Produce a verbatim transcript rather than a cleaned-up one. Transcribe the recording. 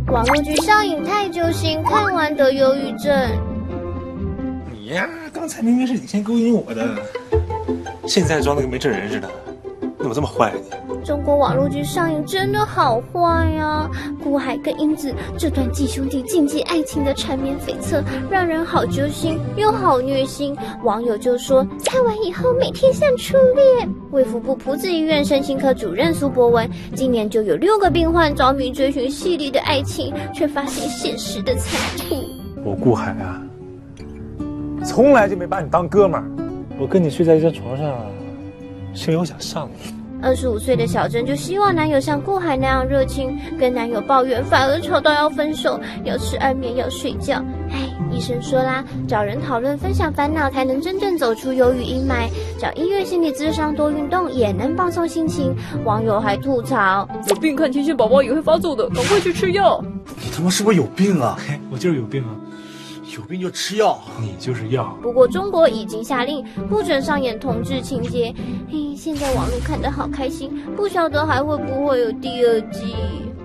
网络剧上瘾太揪心，看完得忧郁症。 你呀，刚才明明是你先勾引我的，现在装的跟没这人似的，你怎么这么坏呢？ 中国网络剧上瘾真的好坏呀！顾海跟英子这段继兄弟禁忌爱情的缠绵悱恻，让人好揪心又好虐心。网友就说看完以后每天像初恋。卫福部朴子医院身心科主任苏博文，今年就有六个病患着迷追寻戏里的爱情，却发现现实的残酷。 我顾海啊，从来就没把你当哥们儿。我跟你睡在一张床上，是因为我想上你。 二十五岁的小珍就希望男友像顾海那样热情，跟男友抱怨，反而吵到要分手，要吃安眠药睡觉。唉，医生说啦，找人讨论分享烦恼，才能真正走出忧郁阴霾。找医院心理咨商，多运动也能放松心情。网友还吐槽： 有病看天线宝宝也会发作的，赶快去吃药。 你他妈是不是有病啊？ 我就是有病啊！ 有病就吃药， 你就是药。 不过中国已经下令不准上演同志情节。嘿，现在网络看得好开心，不晓得还会不会有第二季。